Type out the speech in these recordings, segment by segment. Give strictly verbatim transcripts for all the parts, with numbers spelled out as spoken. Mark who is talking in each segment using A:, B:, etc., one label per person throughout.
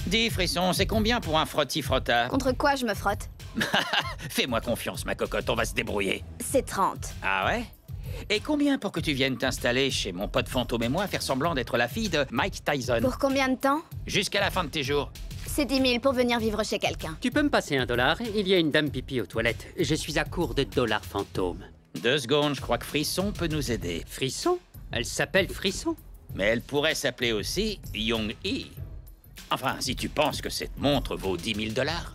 A: Dis, Frisson, c'est combien pour un frotti-frotta?
B: Contre quoi je me frotte?
A: Fais-moi confiance, ma cocotte, on va se débrouiller.
B: C'est trente.
A: Ah ouais? Et combien pour que tu viennes t'installer chez mon pote fantôme et moi, faire semblant d'être la fille de Mike Tyson?
B: Pour combien de temps?
A: Jusqu'à la fin de tes jours.
B: C'est dix mille pour venir vivre chez quelqu'un.
C: Tu peux me passer un dollar? Il y a une dame pipi aux toilettes. Je suis à court de dollars fantômes.
A: Deux secondes, je crois que Frisson peut nous aider.
C: Frisson? Elle s'appelle Frisson?
A: Mais elle pourrait s'appeler aussi Young-hee. Enfin, si tu penses que cette montre vaut dix mille dollars.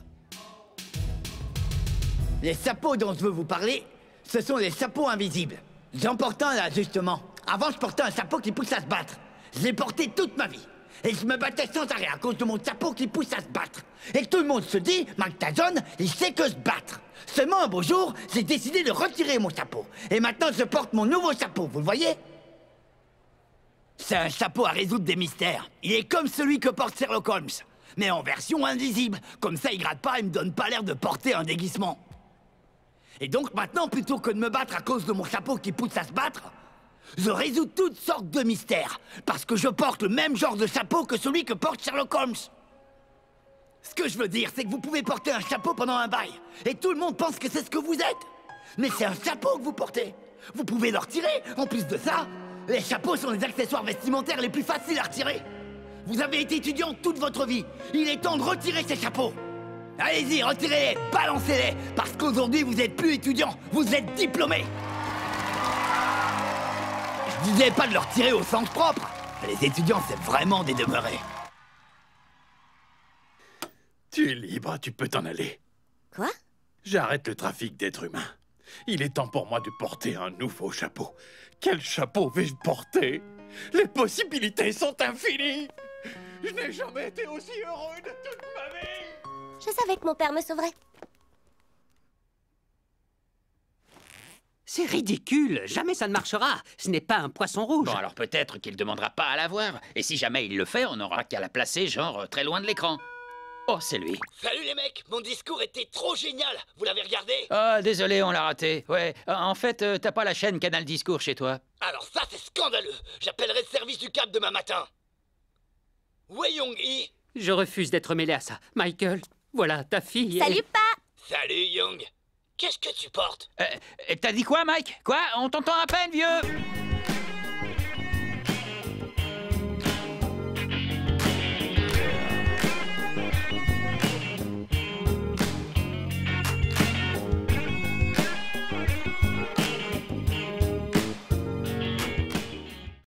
D: Les sapots dont je veux vous parler, ce sont les sapots invisibles. J'en porte un là, justement. Avant, je portais un sapot qui pousse à se battre. Je l'ai porté toute ma vie. Et je me battais sans arrêt à cause de mon sapot qui pousse à se battre. Et tout le monde se dit, Mike Tyson, il sait que se battre. Seulement un beau jour, j'ai décidé de retirer mon sapot. Et maintenant, je porte mon nouveau sapot, vous le voyez? C'est un chapeau à résoudre des mystères. Il est comme celui que porte Sherlock Holmes. Mais en version invisible. Comme ça, il gratte pas et me donne pas l'air de porter un déguisement. Et donc maintenant, plutôt que de me battre à cause de mon chapeau qui pousse à se battre, je résous toutes sortes de mystères. Parce que je porte le même genre de chapeau que celui que porte Sherlock Holmes. Ce que je veux dire, c'est que vous pouvez porter un chapeau pendant un bail. Et tout le monde pense que c'est ce que vous êtes. Mais c'est un chapeau que vous portez. Vous pouvez le retirer. En plus de ça, les chapeaux sont les accessoires vestimentaires les plus faciles à retirer. Vous avez été étudiant toute votre vie. Il est temps de retirer ces chapeaux. Allez-y, retirez-les, balancez-les. Parce qu'aujourd'hui, vous n'êtes plus étudiant, vous êtes diplômé. Je disais pas de le retirer au sens propre. Les étudiants, c'est vraiment des demeurés.
E: Tu es libre, tu peux t'en aller.
B: Quoi?
E: J'arrête le trafic d'êtres humains. Il est temps pour moi de porter un nouveau chapeau. Quel chapeau vais-je porter? Les possibilités sont infinies. Je n'ai jamais été aussi heureux de toute ma vie.
F: Je savais que mon père me sauverait.
C: C'est ridicule. Jamais ça ne marchera. Ce n'est pas un poisson rouge.
A: Bon, alors peut-être qu'il demandera pas à la voir. Et si jamais il le fait, on n'aura qu'à la placer, genre, très loin de l'écran. Oh, c'est lui.
D: Salut les mecs, mon discours était trop génial. Vous l'avez regardé?
A: Ah, désolé, on l'a raté. Ouais, euh, en fait, euh, t'as pas la chaîne Canal Discours chez toi.
D: Alors ça, c'est scandaleux. J'appellerai le service du câble demain matin. Où est Young-hee?
C: Je refuse d'être mêlé à ça. Michael, voilà ta fille.
F: Salut,
C: et...
F: pas.
D: Salut Young. Qu'est-ce que tu portes?
A: Euh, T'as dit quoi, Mike? Quoi? On t'entend à peine, vieux?